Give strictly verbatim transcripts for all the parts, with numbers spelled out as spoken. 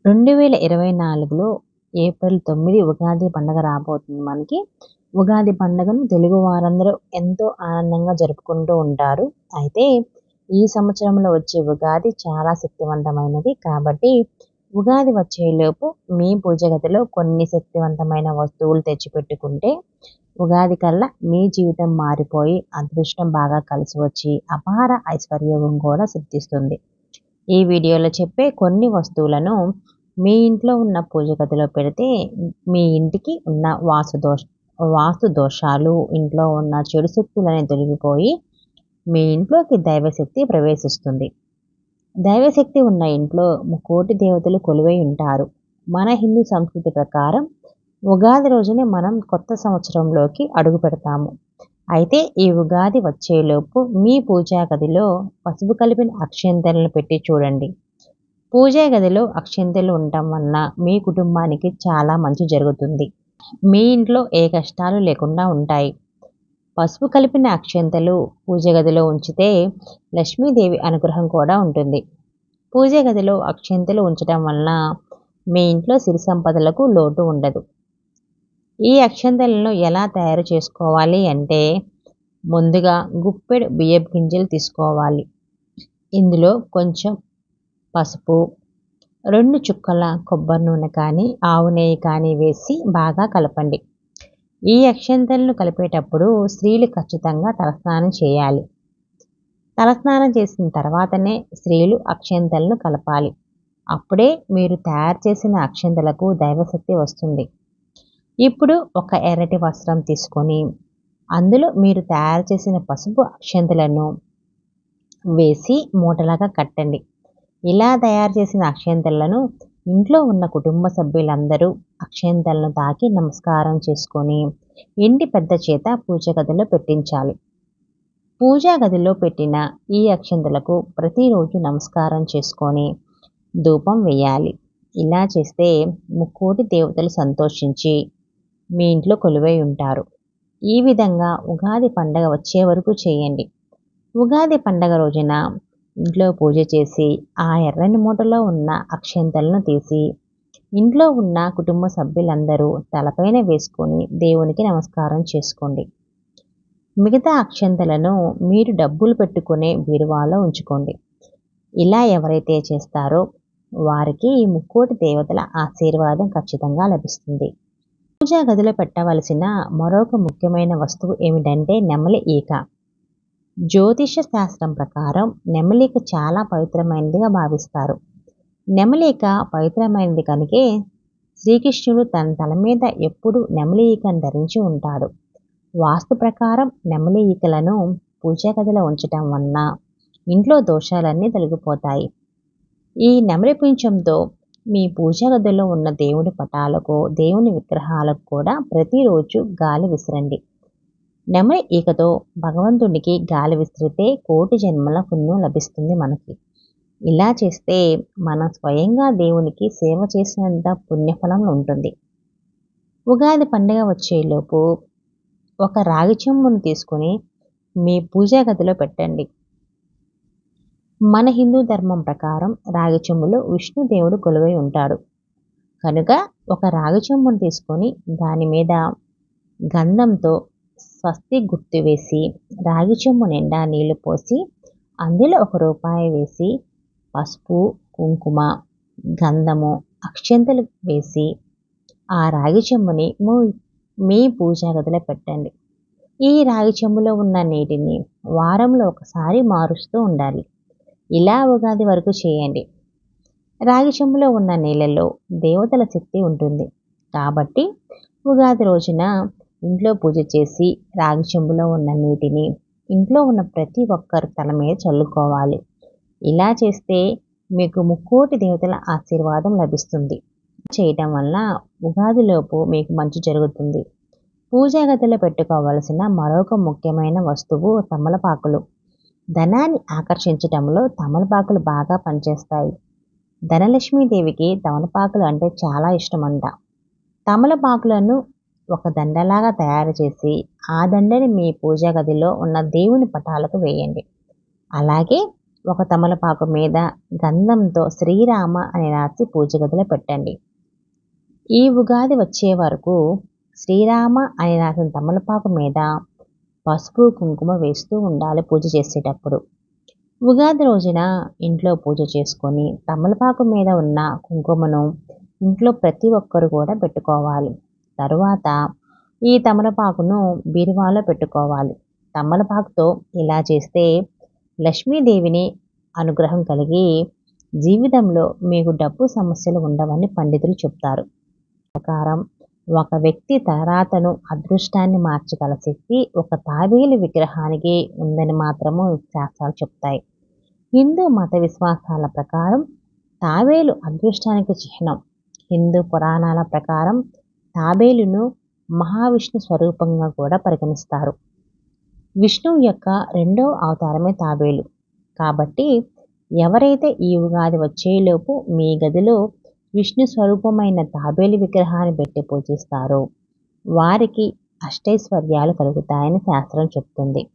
రెండు వేల ఇరవై నాలుగులో ఏప్రిల్ తొమ్మిది ఉగాది పండుగ రాబోతుంది మనకి. ఉగాది పండుగను తెలుగు వారందరూ ఎంతో ఆనందంగా జరుపుకుంటూ ఉంటారు. అయితే ఈ సంవత్సరంలో వచ్చే ఉగాది చాలా శక్తివంతమైనది. కాబట్టి ఉగాది వచ్చేలోపు మీ పూజ గదిలో కొన్ని శక్తివంతమైన వస్తువులు తెచ్చిపెట్టుకుంటే ఉగాది కల్లా మీ జీవితం మారిపోయి అదృష్టం బాగా కలిసి వచ్చి అపార ఐశ్వర్యం కూడా సిద్ధిస్తుంది. ఈ వీడియోలో చెప్పే కొన్ని వస్తువులను మీ ఇంట్లో ఉన్న పూజ గదిలో పెడితే మీ ఇంటికి ఉన్న వాస్తు దోష వాస్తు దోషాలు, ఇంట్లో ఉన్న చెడు శక్తులని తొలగిపోయి మీ ఇంట్లోకి దైవశక్తి ప్రవేశిస్తుంది. దైవశక్తి ఉన్న ఇంట్లో ముక్కోటి దేవతలు కొలువై ఉంటారు. మన హిందూ సంస్కృతి ప్రకారం ఉగాది రోజునే మనం కొత్త సంవత్సరంలోకి అడుగు పెడతాము. అయితే ఈ ఉగాది వచ్చేలోపు మీ పూజా గదిలో పసుపు కలిపిన అక్షింతలను పెట్టి చూడండి. పూజా గదిలో అక్షింతలు ఉండటం వలన మీ కుటుంబానికి చాలా మంచి జరుగుతుంది. మీ ఇంట్లో ఏ కష్టాలు లేకుండా ఉంటాయి. పసుపు కలిపిన అక్షింతలు పూజ గదిలో ఉంచితే లక్ష్మీదేవి అనుగ్రహం కూడా ఉంటుంది. పూజ గదిలో అక్షింతలు ఉంచడం వలన మీ ఇంట్లో సిరి సంపదలకు లోటు ఉండదు. ఈ అక్షింతలను ఎలా తయారు చేసుకోవాలి అంటే ముందుగా గుప్పెడు బియ్యపు గింజలు తీసుకోవాలి. ఇందులో కొంచెం పసుపు, రెండు చుక్కల కొబ్బరి నూనె కానీ ఆవు నెయ్యి కానీ వేసి బాగా కలపండి. ఈ అక్షింతలను కలిపేటప్పుడు స్త్రీలు ఖచ్చితంగా తలస్నానం చేయాలి. తలస్నానం చేసిన తర్వాతనే స్త్రీలు అక్షింతలను కలపాలి. అప్పుడే మీరు తయారు చేసిన అక్షింతలకు దైవశక్తి వస్తుంది. ఇప్పుడు ఒక ఎర్రటి వస్త్రం తీసుకొని అందులో మీరు తయారు చేసిన పసుపు అక్షింతలను వేసి మూటలాగా కట్టండి. ఇలా తయారు చేసిన అక్షింతలను ఇంట్లో ఉన్న కుటుంబ సభ్యులందరూ అక్షింతలను తాకి నమస్కారం చేసుకొని ఇంటి పెద్ద చేత పూజ గదిలో పెట్టించాలి. పూజా గదిలో పెట్టిన ఈ అక్షింతలకు ప్రతిరోజు నమస్కారం చేసుకొని ధూపం వేయాలి. ఇలా చేస్తే ముక్కోటి దేవతలు సంతోషించి మీ ఇంట్లో కొలువై ఉంటారు. ఈ విధంగా ఉగాది పండగ వచ్చే వరకు చేయండి. ఉగాది పండగ రోజున ఇంట్లో పూజ చేసి ఆ ఎర్రని మూటలో ఉన్న అక్షింతలను తీసి ఇంట్లో ఉన్న కుటుంబ సభ్యులందరూ తలపైన వేసుకొని దేవునికి నమస్కారం చేసుకోండి. మిగతా అక్షింతలను మీరు డబ్బులు పెట్టుకునే బీరువాలో ఉంచుకోండి. ఇలా ఎవరైతే చేస్తారో వారికి ఈ ముక్కోటి దేవతల ఆశీర్వాదం ఖచ్చితంగా లభిస్తుంది. పూజా గదిలో పెట్టవలసిన మరొక ముఖ్యమైన వస్తువు ఏమిటంటే నెమలి ఈక. జ్యోతిష శాస్త్రం ప్రకారం నెమలిక చాలా పవిత్రమైనదిగా భావిస్తారు. నెమలిక పవిత్రమైనది కనుకే శ్రీకృష్ణుడు తన తల మీద ఎప్పుడు నెమలి ఈకను ధరించి ఉంటాడు. వాస్తు ప్రకారం నెమలి ఈకలను పూజా గదిలో ఉంచటం వలన ఇంట్లో దోషాలన్నీ తొలగిపోతాయి. ఈ నెమలి పింఛంతో మీ పూజా గదిలో ఉన్న దేవుడి పటాలకు, దేవుని విగ్రహాలకు కూడా ప్రతిరోజు గాలి విసరండి. నెమలి ఈకతో భగవంతుడికి గాలి విసిరితే కోటి జన్మల పుణ్యం లభిస్తుంది మనకి. ఇలా చేస్తే మనం స్వయంగా దేవునికి సేవ చేసినంత పుణ్యఫలం ఉంటుంది. ఉగాది పండుగ వచ్చేలోపు ఒక రాగి చెంబును తీసుకుని మీ పూజా గదిలో పెట్టండి. మన హిందూ ధర్మం ప్రకారం రాగి చెంబులో విష్ణుదేవుడు కొలువై ఉంటాడు కనుక ఒక రాగి చెంబును తీసుకొని దాని మీద గంధంతో స్వస్తి గుర్తు వేసి రాగి చెంబు నిండా నీళ్లు పోసి అందులో ఒక రూపాయి వేసి పసుపు, కుంకుమ, గంధము, అక్షంతలు వేసి ఆ రాగి చెంబుని మీ పూజా గదిలో పెట్టండి. ఈ రాగి చెంబులో ఉన్న నీటిని వారంలో ఒకసారి మారుస్తూ ఉండాలి. ఇలా ఉగాది వరకు చేయండి. రాగి చెంబులో ఉన్న నీళ్ళలో దేవతల శక్తి ఉంటుంది కాబట్టి ఉగాది రోజున ఇంట్లో పూజ చేసి రాగి చెంబులో ఉన్న నీటిని ఇంట్లో ఉన్న ప్రతి ఒక్కరు తల మీద చల్లుకోవాలి. ఇలా చేస్తే మీకు ముక్కోటి దేవతల ఆశీర్వాదం లభిస్తుంది. చేయటం వల్ల ఉగాదిలోపు మీకు మంచి జరుగుతుంది. పూజా గదిలో పెట్టుకోవలసిన మరొక ముఖ్యమైన వస్తువు తమలపాకులు. ధనాన్ని ఆకర్షించటంలో తమలపాకులు బాగా పనిచేస్తాయి. ధనలక్ష్మీదేవికి తమలపాకులు అంటే చాలా ఇష్టమంట. తమలపాకులను ఒక దండలాగా తయారు చేసి ఆ దండని మీ పూజా గదిలో ఉన్న దేవుని పటాలకు వేయండి. అలాగే ఒక తమలపాకు మీద గంధంతో శ్రీరామ అని రాసి పూజ గదిలో పెట్టండి. ఈ ఉగాది వచ్చే వరకు శ్రీరామ అని రాసిన తమలపాకు మీద పసుపు కుంకుమ వేస్తూ ఉండాలి పూజ చేసేటప్పుడు. ఉగాది రోజున ఇంట్లో పూజ చేసుకొని తమలపాకు మీద ఉన్న కుంకుమను ఇంట్లో ప్రతి ఒక్కరు కూడా పెట్టుకోవాలి. తరువాత ఈ తమలపాకును బీరువాలో పెట్టుకోవాలి. తమలపాకుతో ఇలా చేస్తే లక్ష్మీదేవిని అనుగ్రహం కలిగి జీవితంలో మీకు డబ్బు సమస్యలు ఉండవని పండితులు చెప్తారు. ప్రకారం ఒక వ్యక్తి తలరాతను అదృష్టాన్ని మార్చగల శక్తి ఒక తాబేలు విగ్రహానికి ఉందని మాత్రము శాస్త్రాలు చెప్తాయి. హిందూ మత విశ్వాసాల ప్రకారం తాబేలు అదృష్టానికి చిహ్నం. హిందూ పురాణాల ప్రకారం తాబేలును మహావిష్ణు స్వరూపంగా కూడా పరిగణిస్తారు. విష్ణువు యొక్క రెండో అవతారమే తాబేలు. కాబట్టి ఎవరైతే ఈ ఉగాది వచ్చేలోపు మీ గదిలో విష్ణు స్వరూపమైన తాబేలు విగ్రహాన్ని పెట్టి పూజిస్తారో వారికి అష్టైశ్వర్యాలు కలుగుతాయని శాస్త్రం చెప్తుంది.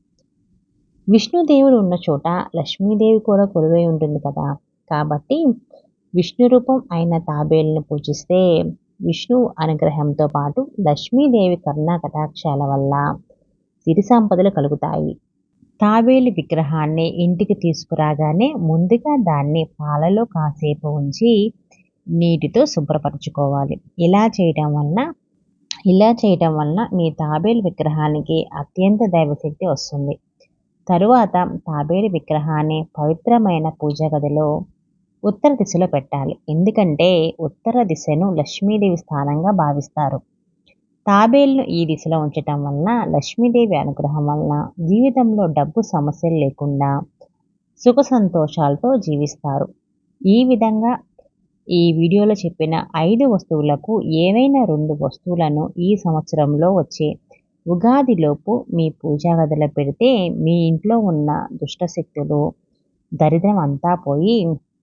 విష్ణుదేవుడు ఉన్న చోట లక్ష్మీదేవి కూడా కొలువై ఉంటుంది కదా. కాబట్టి విష్ణు రూపం అయిన తాబేలును పూజిస్తే విష్ణు అనుగ్రహంతో పాటు లక్ష్మీదేవి కరుణా కటాక్షాల వల్ల సిరి సంపదలు కలుగుతాయి. తాబేలు విగ్రహాన్ని ఇంటికి తీసుకురాగానే ముందుగా దాన్ని పాలలో కాసేపు ఉంచి నీటితో శుభ్రపరచుకోవాలి. ఇలా చేయటం వలన ఇలా చేయటం వలన మీ తాబేలు విగ్రహానికి అత్యంత దైవశక్తి వస్తుంది. తరువాత తాబేలు విగ్రహాన్ని పవిత్రమైన పూజా గదిలో ఉత్తర దిశలో పెట్టాలి. ఎందుకంటే ఉత్తర దిశను లక్ష్మీదేవి స్థానంగా భావిస్తారు. తాబేలును ఈ దిశలో ఉంచటం వలన లక్ష్మీదేవి అనుగ్రహం వలన జీవితంలో డబ్బు సమస్యలు లేకుండా సుఖ సంతోషాలతో జీవిస్తారు. ఈ విధంగా ఈ వీడియోలో చెప్పిన ఐదు వస్తువులకు ఏవైనా రెండు వస్తువులను ఈ సంవత్సరంలో వచ్చే ఉగాదిలోపు మీ పూజా గదిలో పెడితే మీ ఇంట్లో ఉన్న దుష్టశక్తులు దరిద్రం అంతా పోయి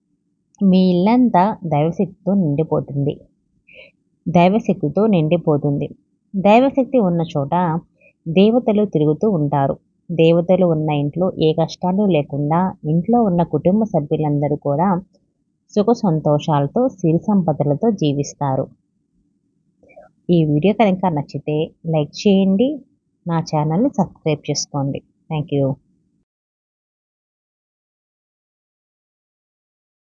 మీ ఇల్లంతా దైవశక్తితో నిండిపోతుంది దైవశక్తితో నిండిపోతుంది దైవశక్తి ఉన్న చోట దేవతలు తిరుగుతూ ఉంటారు. దేవతలు ఉన్న ఇంట్లో ఏ కష్టాలు లేకుండా ఇంట్లో ఉన్న కుటుంబ సభ్యులందరూ కూడా సుఖ సంతోషాలతో సిరి సంపదలతో జీవిస్తారు. ఈ వీడియో కనుక నచ్చితే లైక్ చేయండి, నా ఛానల్ని సబ్స్క్రైబ్ చేసుకోండి. Thank you.